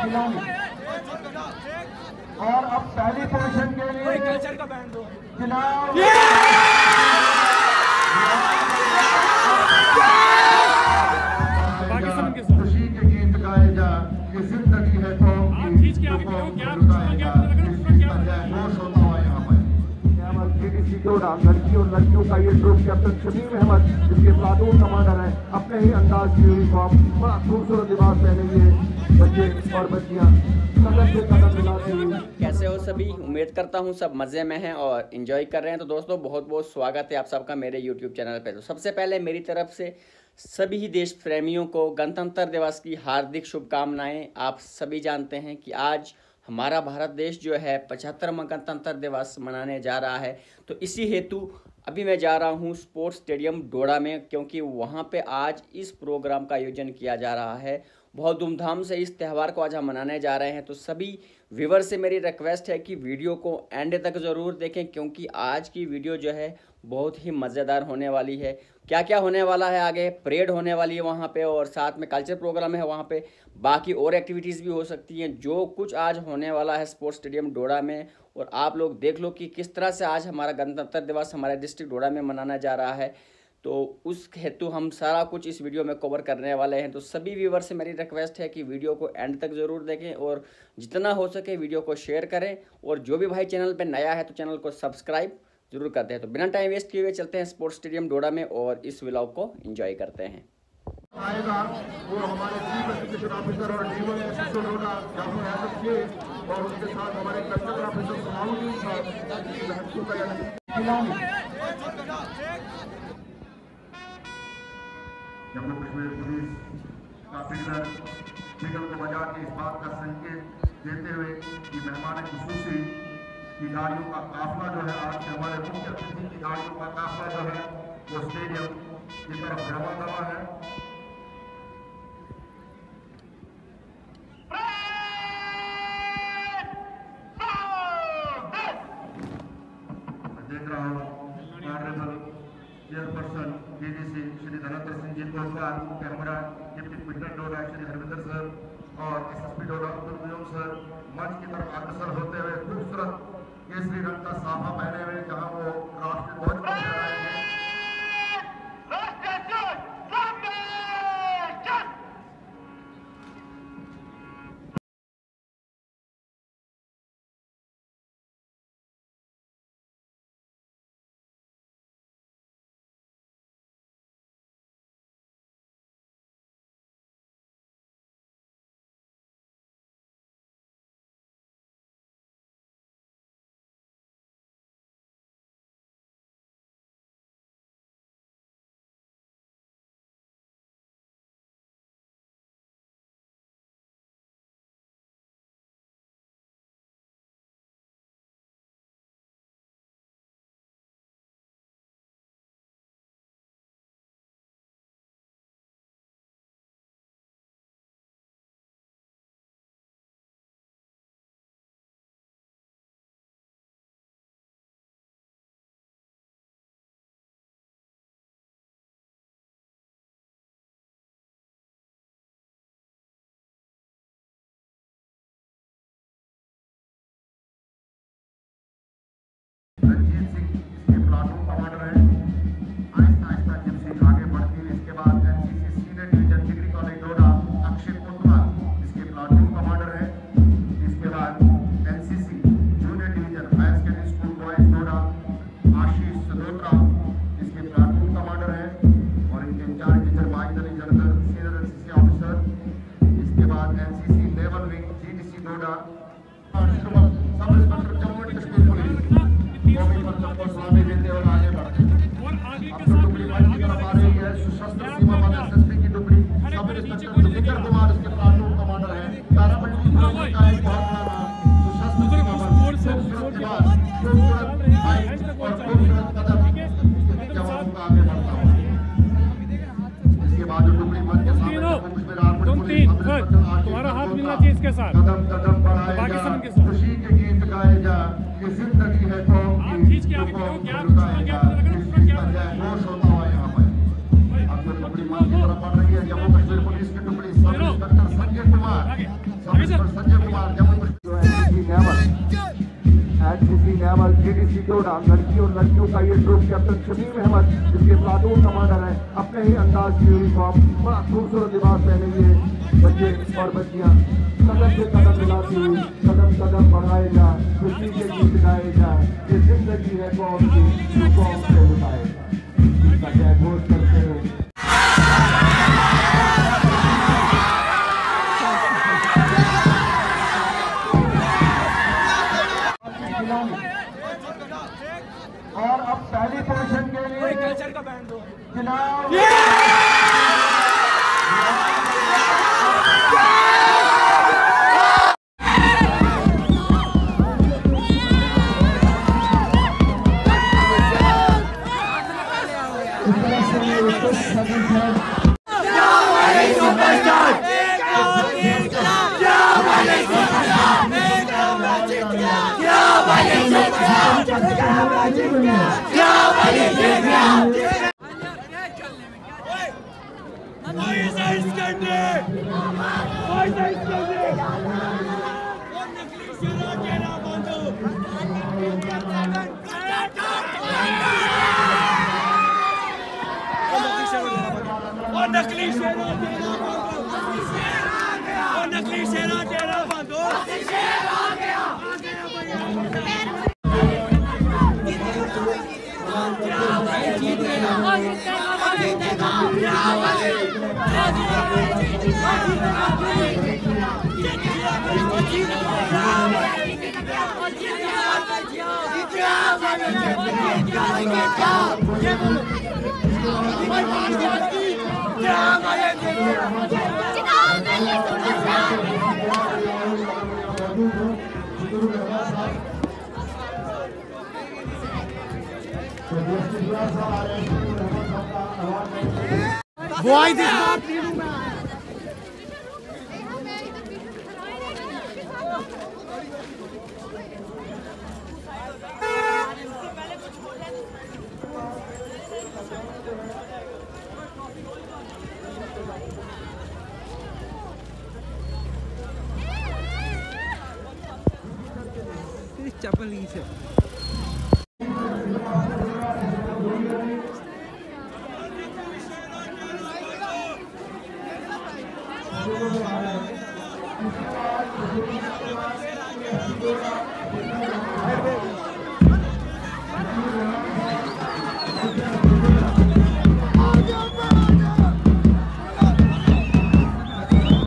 और अब पहली पोजीशन के लिए चुनाव खुशी के गीत गाए जा, ये जिंदगी है तो लड़की और लड़कियों का ये ग्रुप कैप्टन शमीम अहमद जिसके प्लाटून कमांडर है, अपने ही अंदाज की यूनिफॉर्म बड़ा खूबसूरत लिबास पहने हुए बच्चे और बच्चियां कदम से कदम मिलाते हुए। कैसे हो सभी? उम्मीद करता हूँ सब मज़े में हैं और इन्जॉय कर रहे हैं। तो दोस्तों बहुत बहुत स्वागत है आप सबका मेरे यूट्यूब चैनल पे। तो सबसे पहले मेरी तरफ से सभी ही देश प्रेमियों को गणतंत्र दिवस की हार्दिक शुभकामनाएं। आप सभी जानते हैं कि आज हमारा भारत देश जो है 75वां गणतंत्र दिवस मनाने जा रहा है। तो इसी हेतु अभी मैं जा रहा हूँ स्पोर्ट्स स्टेडियम डोडा में, क्योंकि वहाँ पे आज इस प्रोग्राम का आयोजन किया जा रहा है। बहुत धूमधाम से इस त्यौहार को आज हम मनाने जा रहे हैं। तो सभी व्यूवर से मेरी रिक्वेस्ट है कि वीडियो को एंड तक ज़रूर देखें, क्योंकि आज की वीडियो जो है बहुत ही मज़ेदार होने वाली है। क्या क्या होने वाला है आगे, परेड होने वाली है वहाँ पे और साथ में कल्चर प्रोग्राम है वहाँ पे, बाकी और एक्टिविटीज़ भी हो सकती हैं। जो कुछ आज होने वाला है स्पोर्ट्स स्टेडियम डोडा में, और आप लोग देख लो कि किस तरह से आज हमारा गणतंत्र दिवस हमारे डिस्ट्रिक्ट डोडा में मनाना जा रहा है। तो उस हेतु हम सारा कुछ इस वीडियो में कवर करने वाले हैं। तो सभी व्यूवर से मेरी रिक्वेस्ट है कि वीडियो को एंड तक ज़रूर देखें और जितना हो सके वीडियो को शेयर करें, और जो भी भाई चैनल पे नया है तो चैनल को सब्सक्राइब जरूर करते हैं। तो बिना टाइम वेस्ट किए हुए चलते हैं स्पोर्ट्स स्टेडियम डोडा में और इस व्लॉग को एंजॉय करते हैं। आएगा वो हमारे चीफ एजुकेशन ऑफिसर और DO SSO Doda doctor Yadav ji, और उसके साथ हमारे कल्चरल ऑफिसर समाउद्दीन साहब जम्मू कश्मीर पुलिस का सिग्नल को बजा के इस बात का संकेत देते हुए कि मेहमान खुसूसी की गाड़ियों का काफिला जो है, आज हमारे मुख्य अतिथि की गाड़ियों का काफिला जो है वो स्टेडियम की तरफ रवाना है। देख रहा हूँ honourable chairperson DDC Shri Dhanendra Singh ji Kotwal, camera deputy commissioner Doda Shri Harvinder sir और एसएसपी डोडा अब्दुल कयूम सर मंच की तरफ अग्रसर होते हुए खूबसूरत केसरी रंग का साफा पहने हुए जहां वो राष्ट्रीय ध्वज को फहराएंगे। रंजीत सिंह इसके प्लाटून कमांडर हैं। आहिस्ता आहिस्ता जब से आगे बढ़ती है, इसके बाद NCC senior division degree college Doda Akshay Kotwal इसके प्लाटून कमांडर हैं। इसके बाद NCC junior division higher secondary school boys Doda Ashish Sadotra इसके प्लाटून कमांडर हैं, और इनके incharge teacher Majid Ali Zardar senior NCC officer. इसके बाद NCC naval wing GDC Doda sub inspector Jammu and Kashmir police सलामी देते और आगे बढ़ते हैं। अब तो टुकड़ी मंच की तरफ आ रही है, सशस्त्र सीमा बल एसएसपी की टुकड़ी सब इंस्पेक्टर जुफिकर कुमार इसके प्लाटून कमांडर हैं। पैरामिलिट्री फोर्स का एक बहुत बड़ा नाम सशस्त्र सीमा बल, खूबसूरत लिबास, खूबसूरत हाइट और खूबसूरत कदम जवानों का आगे बढ़ता हुआ। इसके बाद जो टुकड़ी मंच के सामने जम्मू कश्मीर आर्मी पुलिस तुम्हारा हाथ मिलना चाहिए इसके साथ, कदम कदम बढ़ाएगा, खुशी के गीत गाए जा, ये जिंदगी है तो होश होता हुआ यहाँ पर। अब जो टुकड़ी मंच की तरफ बढ़ रही है जम्मू कश्मीर पुलिस की टुकड़ी sub inspector Sanjay Kumar, sub inspector GDC डोडा लड़की और लड़कियों का ये ग्रुप कैप्टन शमीम अहमद जिसके प्लाटून कमांडर हैं, अपने ही अंदाज की यूनिफॉर्म बड़ा खूबसूरत लिबास पहने हुए बच्चे और बच्चियां कदम से कदम मिलाती हुई कदम कदम बढ़ाए जा, खुशी के गीत गाए जा, ये जिंदगी है कौन की जो कौन से बताएगा, इसका जय घोष करते हुए और अब पहली पोजीशन के लिए कल्चर का बैंड दो चुनाव नकली शेरा तेरा बंदो Boy, this not चप्पल नीचे